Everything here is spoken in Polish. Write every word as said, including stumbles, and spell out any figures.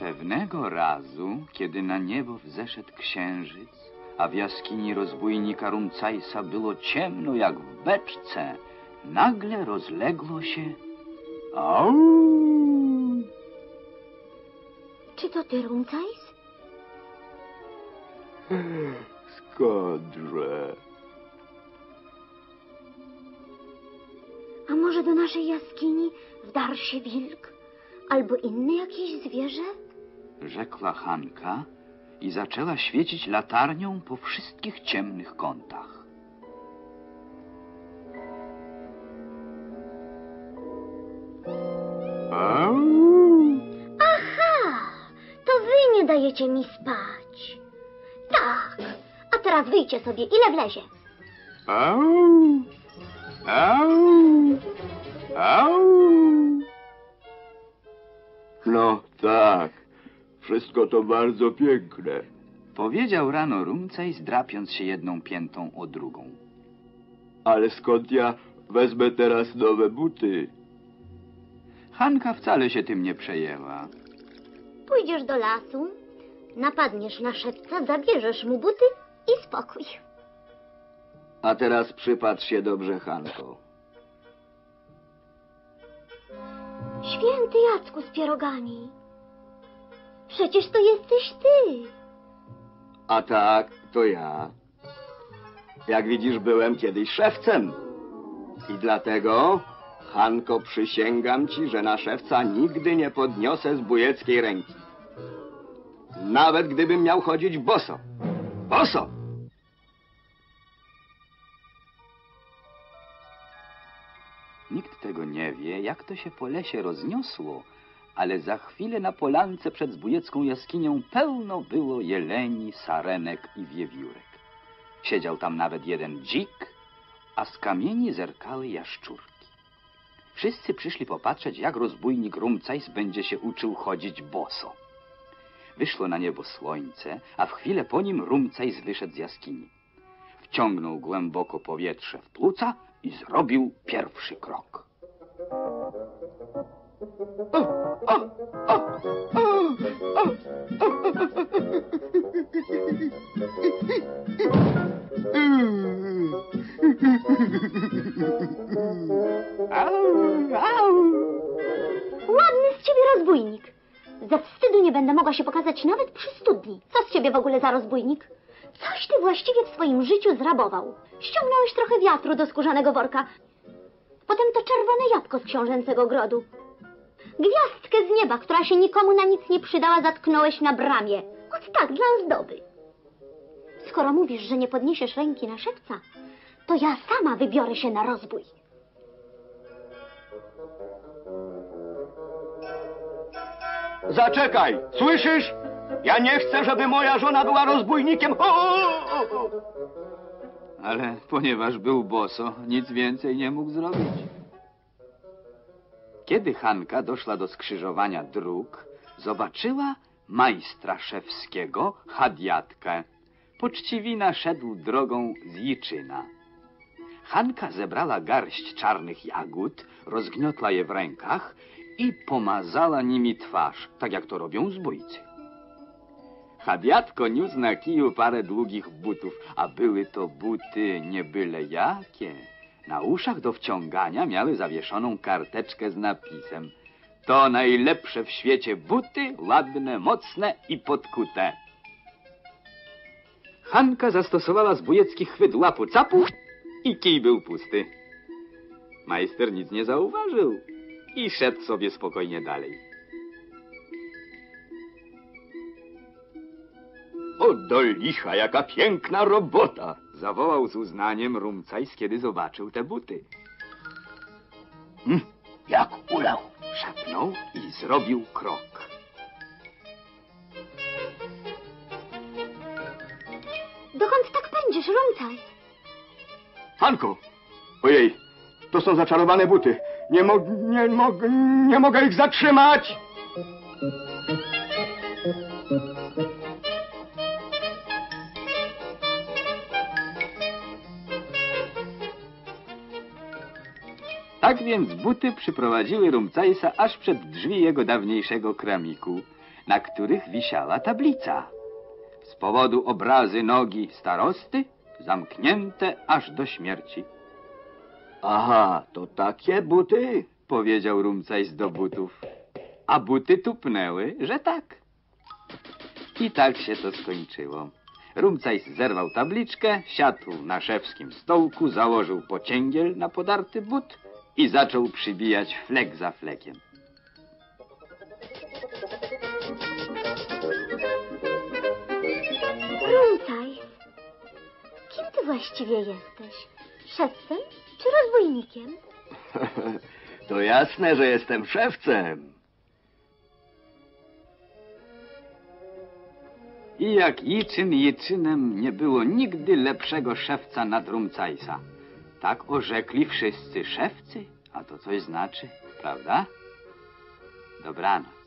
Pewnego razu, kiedy na niebo wzeszedł księżyc, a w jaskini rozbójnika Rumcajsa było ciemno jak w beczce, nagle rozległo się au! Czy to ty, Rumcajs? Skądże? A może do naszej jaskini wdarł się wilk? Albo inne jakieś zwierzę? Rzekła Hanka i zaczęła świecić latarnią po wszystkich ciemnych kątach. Au! Aha! To wy nie dajecie mi spać. Tak. A teraz wyjdźcie sobie, ile wlezie. Au! Au! Au! No tak, wszystko to bardzo piękne. Powiedział rano Rumcajs, drapiąc się jedną piętą o drugą. Ale skąd ja wezmę teraz nowe buty? Hanka wcale się tym nie przejęła. Pójdziesz do lasu, napadniesz na szewca, zabierzesz mu buty i spokój. A teraz przypatrz się dobrze, Hanko. Święty Jacku z pierogami. Przecież to jesteś ty. A tak, to ja. Jak widzisz, byłem kiedyś szewcem. I dlatego, Hanko, przysięgam ci, że na szewca nigdy nie podniosę zbójeckiej ręki. Nawet gdybym miał chodzić boso. Boso! Nikt tego nie wie, jak to się po lesie rozniosło, ale za chwilę na polance przed zbójecką jaskinią pełno było jeleni, sarenek i wiewiórek. Siedział tam nawet jeden dzik, a z kamieni zerkały jaszczurki. Wszyscy przyszli popatrzeć, jak rozbójnik Rumcajs będzie się uczył chodzić boso. Wyszło na niebo słońce, a w chwilę po nim Rumcajs wyszedł z jaskini. Wciągnął głęboko powietrze w płuca i zrobił pierwszy krok. O, o, o, o, o, Au, au. Ładny z ciebie rozbójnik. Ze wstydu nie będę mogła się pokazać nawet przy studni. Co z ciebie w ogóle za rozbójnik? Coś ty właściwie w swoim życiu zrabował. Ściągnąłeś trochę wiatru do skórzanego worka. Potem to czerwone jabłko z książęcego grodu. Gwiazdkę z nieba, która się nikomu na nic nie przydała, zatknąłeś na bramie. Ot tak, dla ozdoby. Skoro mówisz, że nie podniesiesz ręki na szewca, to ja sama wybiorę się na rozbój. Zaczekaj, słyszysz? Ja nie chcę, żeby moja żona była rozbójnikiem. O, o, o. Ale ponieważ był boso, nic więcej nie mógł zrobić. Kiedy Hanka doszła do skrzyżowania dróg, zobaczyła majstra szewskiego, Chadiatkę. Poczciwina szedł drogą z Jiczyna. Hanka zebrała garść czarnych jagód, rozgniotła je w rękach i pomazała nimi twarz, tak jak to robią zbójcy. Chadiatko niósł na kiju parę długich butów, a były to buty nie byle jakie. Na uszach do wciągania miały zawieszoną karteczkę z napisem: to najlepsze w świecie buty, ładne, mocne i podkute. Hanka zastosowała zbójecki chwyt łapu capu i kij był pusty. Majster nic nie zauważył i szedł sobie spokojnie dalej. O do licha, jaka piękna robota! Zawołał z uznaniem Rumcajs, kiedy zobaczył te buty. Hm, jak ulał! Szepnął i zrobił krok. Dokąd tak pędzisz, Rumcajs? Hanko! Ojej, to są zaczarowane buty. Nie, mo nie, mo nie mogę ich zatrzymać! Tak więc buty przyprowadziły Rumcajsa aż przed drzwi jego dawniejszego kramiku. na których wisiała tablica. Z powodu obrazy nogi starosty zamknięte aż do śmierci. Aha, to takie buty? Powiedział Rumcajs do butów, a buty tupnęły, że tak. I tak się to skończyło. Rumcajs zerwał tabliczkę, siadł na szewskim stołku, założył pocięgiel na podarty but i zaczął przybijać flek za flekiem. Rumcajs, kim ty właściwie jesteś? Szewcem czy rozbójnikiem? To jasne, że jestem szewcem. I jak Jiczyn Jiczynem nie było nigdy lepszego szewca nad Rumcajsa. Tak orzekli wszyscy szewcy, a to coś znaczy, prawda? Dobranoc.